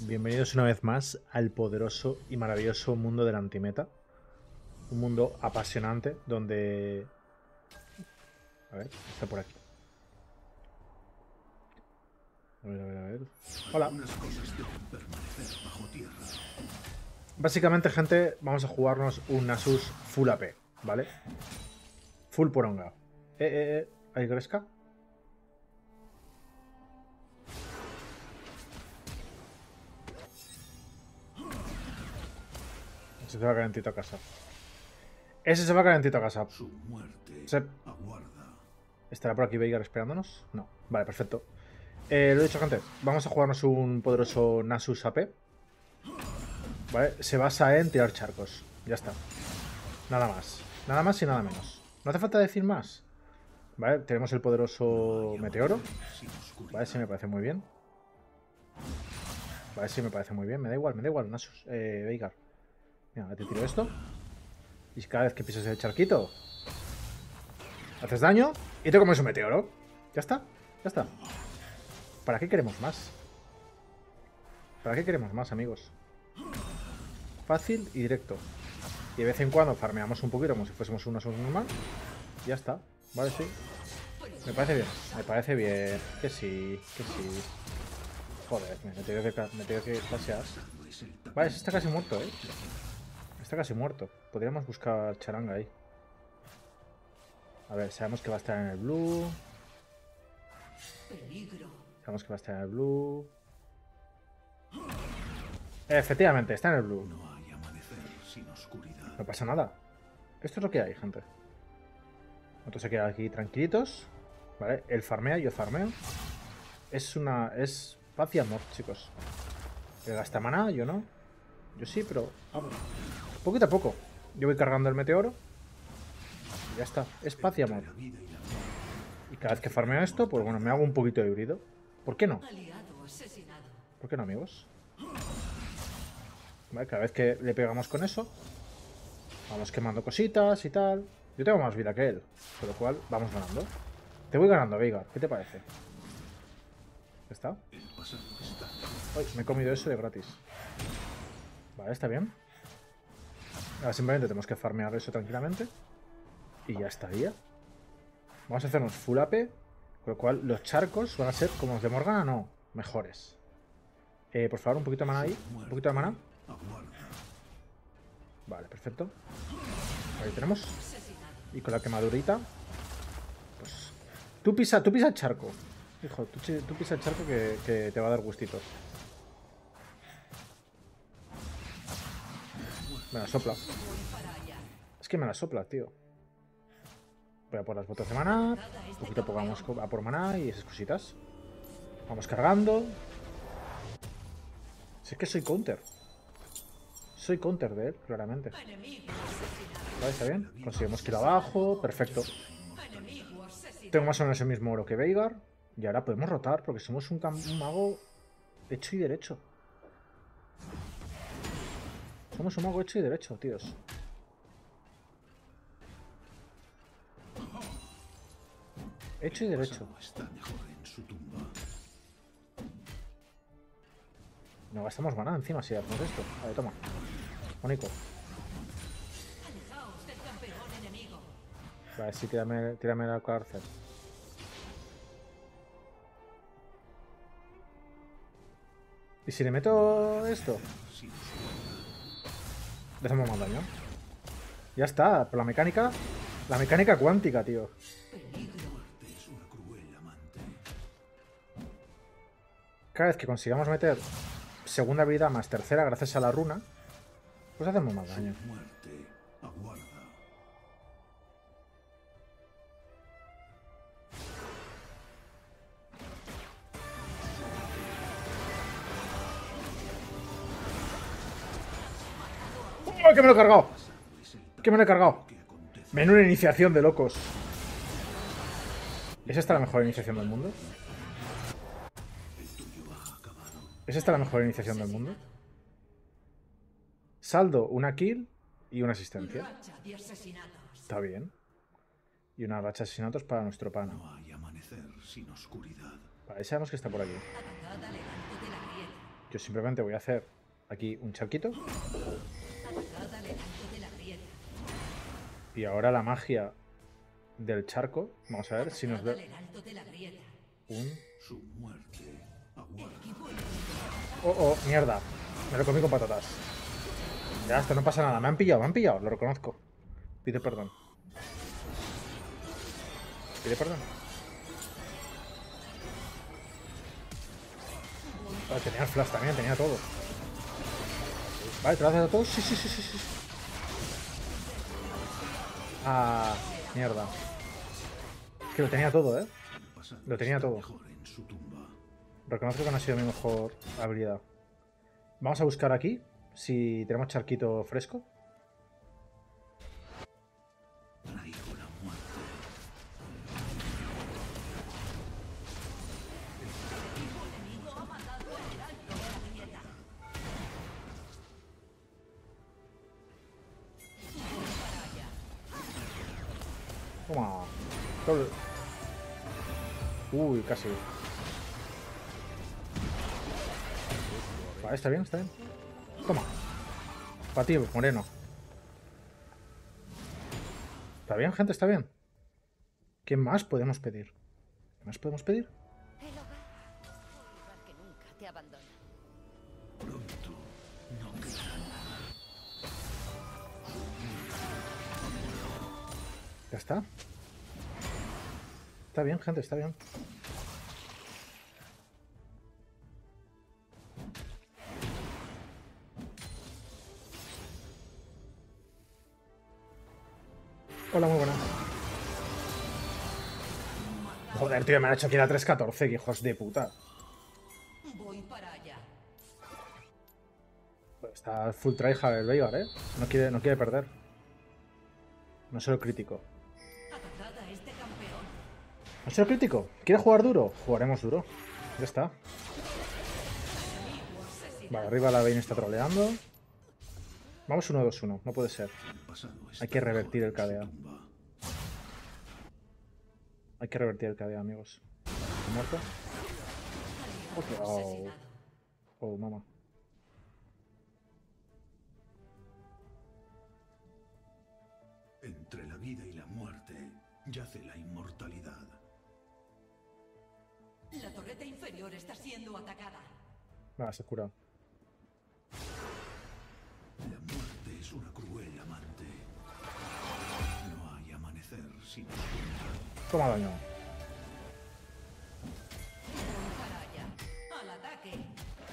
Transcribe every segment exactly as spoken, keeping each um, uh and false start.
Bienvenidos una vez más al poderoso y maravilloso mundo del antimeta. Un mundo apasionante donde... A ver, está por aquí. A ver, a ver, a ver. Hola. Básicamente, gente, vamos a jugarnos un Nasus Full A P, ¿vale? Full poronga. Eh, eh, eh. ¿Hay Gresca? Ese se va calentito a casa. Ese se va calentito a casa. Su muerte Se... aguarda. ¿Estará por aquí Veigar esperándonos? No. Vale, perfecto. Eh, lo he dicho, gente. Vamos a jugarnos un poderoso Nasus A P. ¿Vale? Se basa en tirar charcos. Ya está. Nada más. Nada más y nada menos. No hace falta decir más. Vale, tenemos el poderoso Meteoro. Vale, sí me parece muy bien. Vale, sí me parece muy bien. Me da igual, me da igual, Nasus. Eh, Veigar. Mira, te tiro esto. Y cada vez que pisas el charquito, haces daño y te comes un meteoro. Ya está, ya está. ¿Para qué queremos más? ¿Para qué queremos más, amigos? Fácil y directo. Y de vez en cuando farmeamos un poquito como si fuésemos una sub normal. Ya está. Vale, sí. Me parece bien. Me parece bien. Que sí, que sí. Joder, me he tenido que, me he tenido que clasear. Vale, ese está casi muerto, ¿eh? Está casi muerto. Podríamos buscar charanga ahí. A ver, sabemos que va a estar en el blue. Sabemos que va a estar en el blue. Efectivamente, está en el blue. No hay amanecer sin oscuridad. No pasa nada. Esto es lo que hay, gente. Nosotros se quedan aquí tranquilitos. ¿Vale? Él farmea, yo farmeo. Es una... Es paz y amor, chicos. Él gasta maná, yo no. Yo sí, pero... Vamos. Poquito a poco. Yo voy cargando el meteoro. Y ya está. Es paz y amor. Y cada vez que farmeo esto, pues bueno, me hago un poquito de híbrido. ¿Por qué no? ¿Por qué no, amigos? ¿Vale? Cada vez que le pegamos con eso, vamos quemando cositas y tal. Yo tengo más vida que él, por lo cual vamos ganando. Te voy ganando, Veigar. ¿Qué te parece? ¿Ya está? Uy, me he comido eso de gratis. Vale, está bien. Ahora simplemente tenemos que farmear eso tranquilamente. Y ya estaría. Vamos a hacernos full A P. Con lo cual los charcos van a ser como los de Morgana, no, mejores. Eh, por favor, un poquito de maná ahí. Un poquito de maná. Vale, perfecto. Ahí tenemos. Y con la quemadurita. Pues. Tú pisa, tú pisa el charco. Hijo, tú, tú pisa el charco que, que te va a dar gustito. Me la sopla. Es que me la sopla, tío. Voy a por las botas de maná. Un poquito a poco vamos a por maná y esas cositas. Vamos cargando. Si es que soy counter. Soy counter de él, claramente. Vale, está bien. Conseguimos kill abajo. Perfecto. Tengo más o menos el mismo oro que Veigar. Y ahora podemos rotar porque somos un, un mago hecho y derecho. Somos un mago hecho y derecho, tíos. Hecho y derecho. No gastamos maná encima si hacemos esto. Vale, toma. Mónico. Vale, sí, tírame, tírame la cárcel. ¿Y si le meto esto? Le hacemos más daño. Ya está, por la mecánica. La mecánica cuántica, tío. Cada vez que consigamos meter segunda habilidad más tercera gracias a la runa, pues hacemos más daño. ¡Oh, que me lo he cargado! ¡Que me lo he cargado! Menuda iniciación de locos. ¿Es esta la mejor iniciación del mundo? ¿Es esta la mejor iniciación del mundo? Saldo, una kill y una asistencia. Está bien. Y una racha de asesinatos para nuestro pana. No hay amanecer sin oscuridad. Vale, sabemos que está por aquí. Yo simplemente voy a hacer aquí un charquito. Y ahora la magia del charco. Vamos a ver si nos da un... Su muerte aguarda. Oh, oh, mierda. Me lo comí con patatas. Ya, esto no pasa nada. Me han pillado, me han pillado. Lo reconozco. Pide perdón. Pide perdón. Vale, tenía el flash también, tenía todo. Vale, ¿te lo haces a todos? Sí, sí, sí, sí, sí. Ah, mierda. Es que lo tenía todo, ¿eh? El pasado Lo tenía está todo. mejor en su tumba. Reconozco que no ha sido mi mejor habilidad. Vamos a buscar aquí si tenemos charquito fresco. Traigo la muerte. Toma. Doble. Uy, casi. Vale, está bien, está bien. Toma. Para ti, moreno. ¿Está bien, gente? ¿Está bien? ¿Qué más podemos pedir? ¿Qué más podemos pedir? El hogar es un lugar que nunca te abandona. Pronto no quedará nada. Ya está. Está bien, gente, está bien. Hola, muy buenas. Joder, tío, me han hecho aquí la tres catorce, que hijos de puta. Voy para allá. Está full tryhard el Veigar, ¿eh? No quiere, no quiere perder. No se lo critico. Atacad a este campeón. ¿No se lo critico? ¿Quiere jugar duro? Jugaremos duro. Ya está. Vale, arriba la Vayne está troleando. Vamos uno dos uno, no puede ser. El pasado está Hay que revertir el mejor en K D A. su tumba. Hay que revertir el K D A, amigos. ¿Está muerto? Ok, Oh, Asesinado. oh, mamá. Entre la vida y la muerte yace la inmortalidad. La torreta inferior está siendo atacada. Vale, se cura. La muerte es una cruel amante. No hay amanecer sin oscuridad. Toma daño. Voy para allá. Al ataque.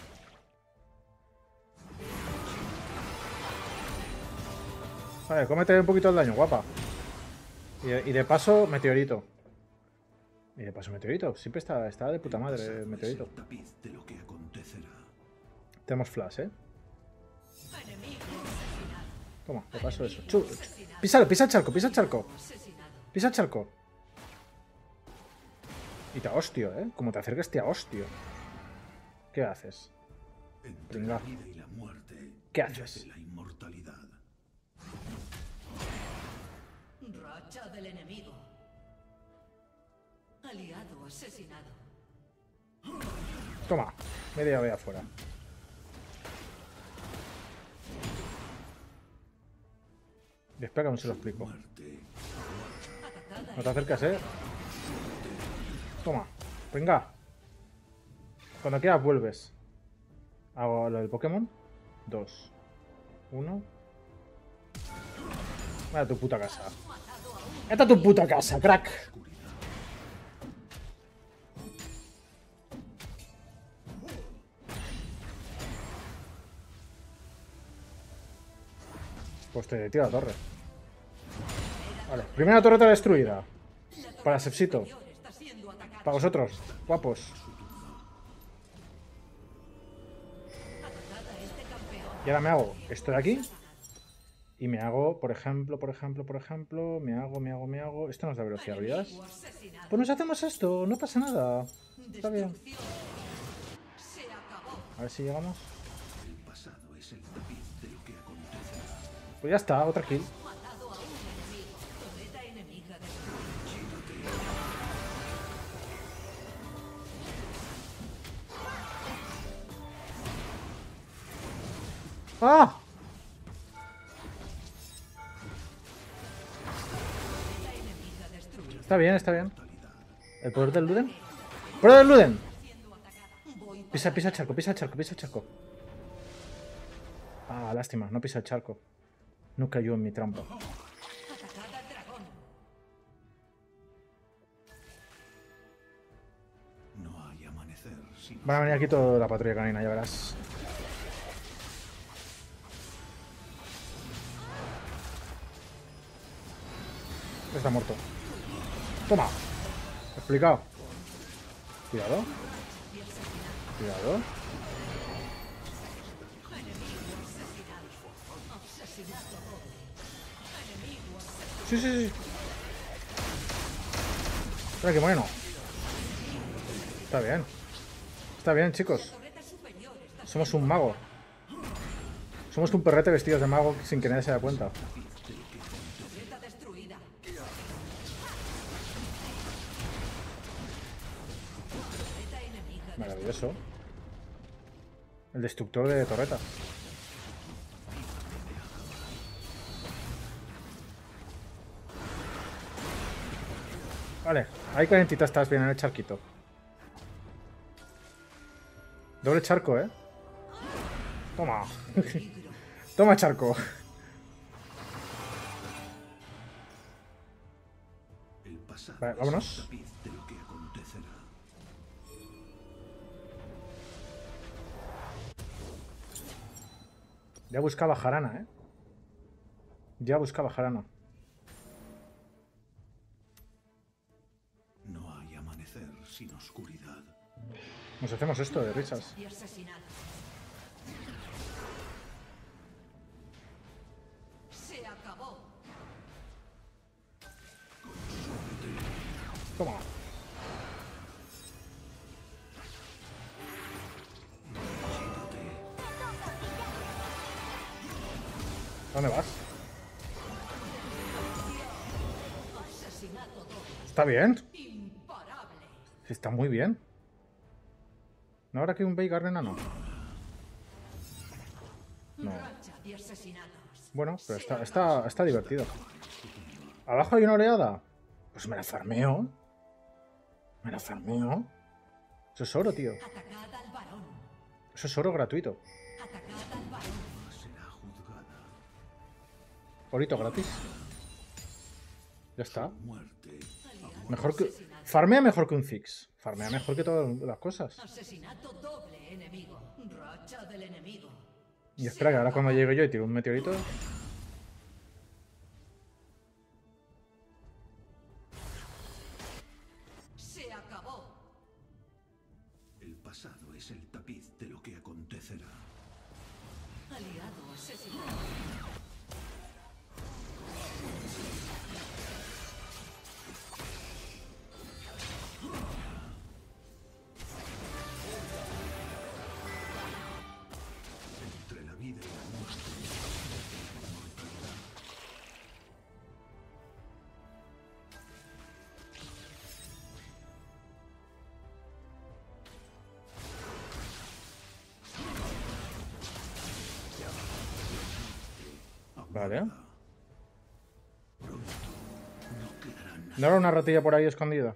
Vale, cómete un poquito el daño, guapa. Y de, y de paso, meteorito. Y de paso, meteorito. Siempre está, está de puta El madre, pasado el es meteorito. el tapiz de lo que acontecerá. Tenemos flash, ¿eh? Enemigo asesinado. Toma, de paso eso. Chu- Písalo, pisa el charco, pisa el charco. Asesinado. Pisa el charco. Y te hostio, ¿eh? Como te acerques, te hostio. ¿Qué haces? Entre Venga. la vida y la muerte ¿Qué haces? yace la inmortalidad. Racha del enemigo. Aliado asesinado. Toma, media vez afuera. Y espera que aún se lo explico. Muerte. Atacada. No te acerques, ¿eh? Toma, venga. Cuando quieras vuelves. Hago lo del Pokémon. Dos. Uno. Vaya tu puta casa. ¡Esta tu puta casa, crack! Pues te tiro la torre. Vale, primera torreta destruida. Para Sepsito. Está siendo atacada. Para vosotros, guapos. Atacada a este campeón. Y ahora me hago esto de aquí. Y me hago, por ejemplo, por ejemplo, por ejemplo, me hago, me hago, me hago... Esto no es la velocidad de habilidades. Enemigo asesinado. Pues nos hacemos esto, no pasa nada. Está bien. Destrucción. Se acabó. A ver si llegamos. El pasado es el tapiz de lo que acontecerá. Pues ya está, otra kill. Matado a un enemigo. Torreta enemiga de ¡Ah! Está bien, está bien. ¿El poder del Luden? ¡Poder del Luden! Pisa, pisa el charco, pisa el charco, pisa el charco. Ah, lástima, no pisa el charco. No cayó en mi trampa. Atacad al dragón. No hay amanecer sin Van a venir aquí toda la patrulla canina, ya verás. Está muerto. Toma. Explicado. Cuidado. Cuidado. Sí, sí, sí. Espera, que bueno. Está bien. Está bien, chicos. Somos un mago. Somos un perrete vestidos de mago sin que nadie se dé cuenta. Torreta destruida. Torreta enemiga. Maravilloso. El destructor de torretas. Vale, hay cuarentita, estás bien en el charquito. Doble charco, ¿eh? Toma. Toma charco. el pasado. Vale, es vámonos. el tapiz de lo que acontecerá. Ya buscaba jarana, ¿eh? Ya buscaba jarana. No hay amanecer sin oscuridad. Nos hacemos esto de risas. Y asesinado. Se acabó. Toma. ¿Dónde vas? Asesinato doble. ¿Está bien? Imparable. Está muy bien. ¿No habrá que un Veigar enano? No. Racha de asesinatos. Bueno, pero está, está, está divertido. ¿Abajo hay una oleada? Pues me la farmeo. Me la farmeo. Eso es oro, tío. Atacad al varón. Eso es oro gratuito. Atacad al varón. Será juzgada. Orito gratis. Ya está. Muerte. Mejor que... Farmea mejor que un Ziggs. Farmea mejor que todas las cosas. Asesinato doble enemigo. Racha del enemigo. Y espera que ahora cuando llegue yo y tiro un meteorito... Se acabó. El pasado es el tapiz de lo que acontecerá. Aliado asesinado. Entre la vida y la muerte. Mortalidad. Vale. Pronto no quedará nada. ¿No era una ratilla por ahí escondida?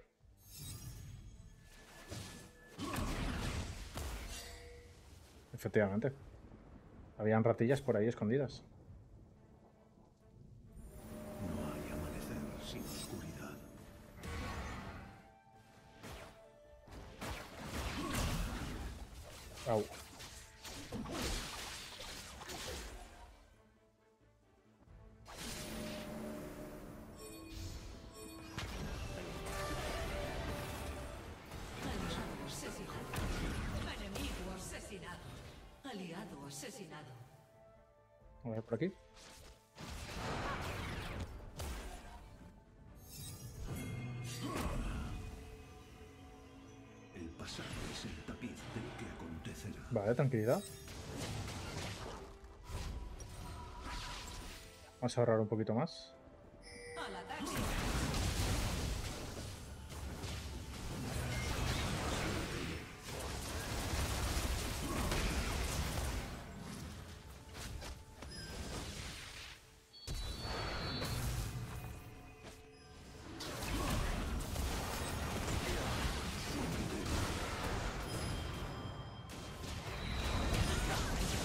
Efectivamente. Habían ratillas por ahí escondidas. No hay amanecer sin oscuridad. Au. Aliado asesinado. Enemigo asesinado. Aliado asesinado. A ver, por aquí. El pasado es el tapiz de lo que acontecerá. Vale, tranquilidad. Vamos a ahorrar un poquito más. Al ataque.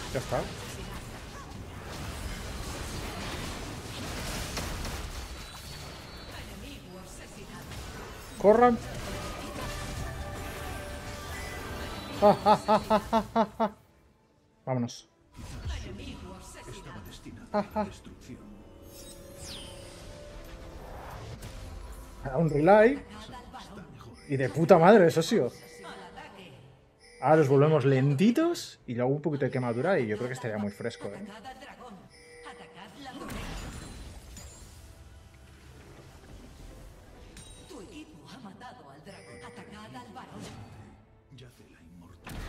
Ya está. Corran. Ja, ja, ja, ja, ja, ja. Vámonos. Estaba destinado a la destrucción. A un relay. Y de puta madre, socio. Ahora los volvemos lentitos y luego un poquito de quemadura y yo creo que estaría muy fresco, ¿eh? Atacad al dragón. Atacad la torre. Tu equipo ha matado al dragón. Atacad al varón. Yace la inmortalidad.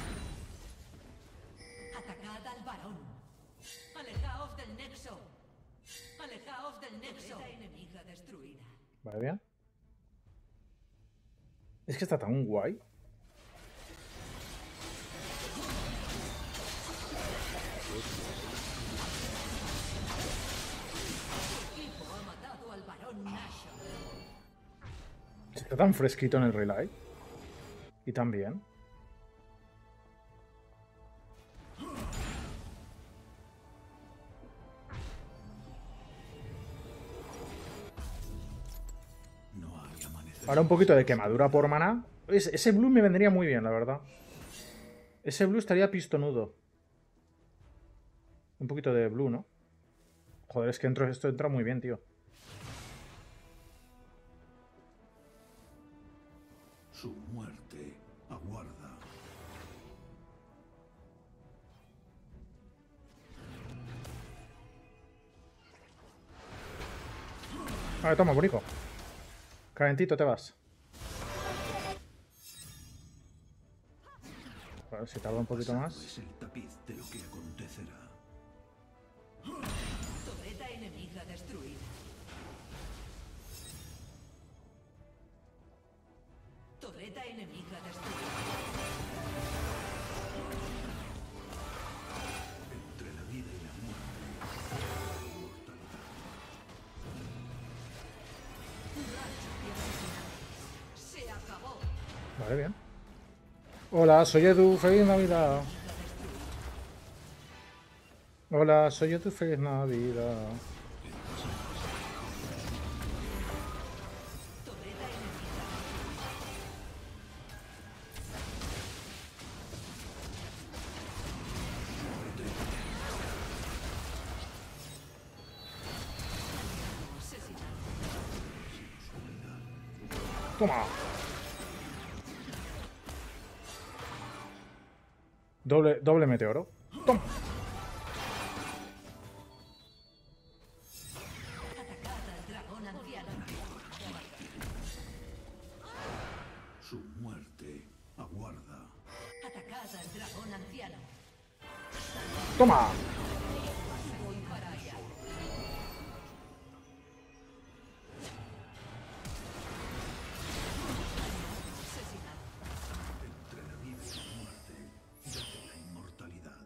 Atacad al varón. Alejaos del nexo. Alejaos del nexo. Torreta enemiga destruida. Vale, bien. Es que está tan guay. Tu equipo ha matado al varón Nashor. Está tan fresquito en el relay. Y tan bien. No hay amanecer. Ahora un poquito de quemadura por maná. Es- ese blue me vendría muy bien, la verdad. Ese blue estaría pistonudo. Un poquito de blue, ¿no? Joder, es que entro- esto entra muy bien, tío. Su muerte aguarda. Vale, toma, bonico. Calentito te vas. A ver si tarda un poquito Pasado más. es el tapiz de lo que acontecerá. Torreta enemiga destruida. Torreta enemiga destruida. Entre la vida y la muerte. Inmortalidad. Se acabó. Vale, bien. Hola, soy Edu. Feliz Navidad. Hola, soy Edu. Feliz Navidad. Torreta enemiga. Asesinado. Toma. Doble, doble meteoro. Toma. Atacad al dragón anciano. Su muerte aguarda. Atacad al dragón anciano. Toma. Voy para allá. Asesinado. Entre la vida y la muerte. Yace la inmortalidad.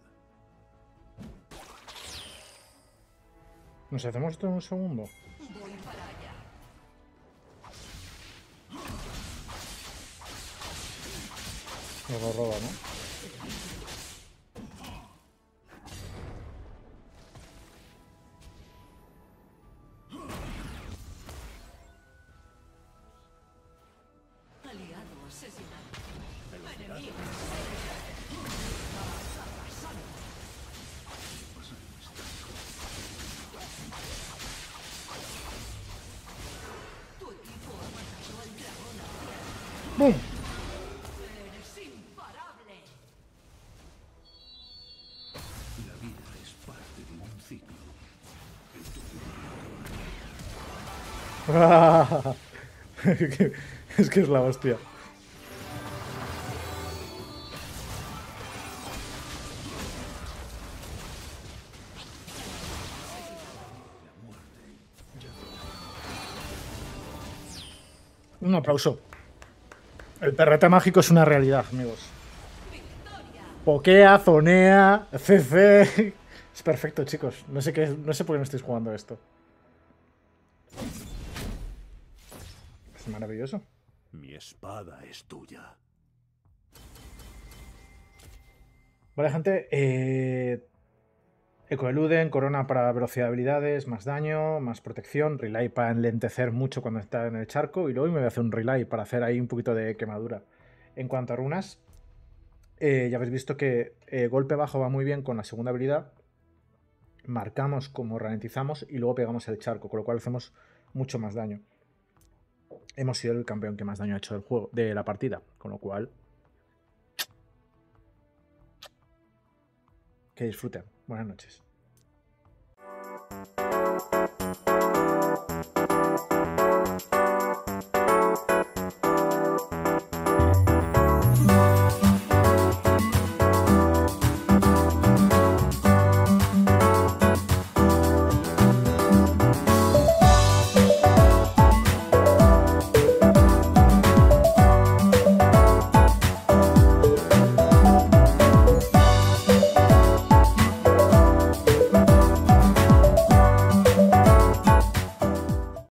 ¿Nos hacemos esto en un segundo? Voy para allá. Nos lo roba, ¿no? Aliado asesinado. Enemigo. Tu equipo ha matado al dragón anciano. ¡Bum! Eres imparable. La vida es parte de un ciclo. El tuyo Es que es la hostia. Un aplauso. El perrete mágico es una realidad, amigos. Pokea, zonea, C C. Es perfecto, chicos. No sé qué, no sé por qué no estáis jugando esto. Es maravilloso. Mi espada es tuya. Vale, gente. Eh, Ecoeluden, corona para velocidad de habilidades, más daño, más protección, relay para enlentecer mucho cuando está en el charco y luego me voy a hacer un relay para hacer ahí un poquito de quemadura. En cuanto a runas, eh, ya habéis visto que eh, golpe bajo va muy bien con la segunda habilidad, marcamos como ralentizamos y luego pegamos el charco, con lo cual hacemos mucho más daño. Hemos sido el campeón que más daño ha hecho del juego, de la partida, con lo cual que disfruten. Buenas noches.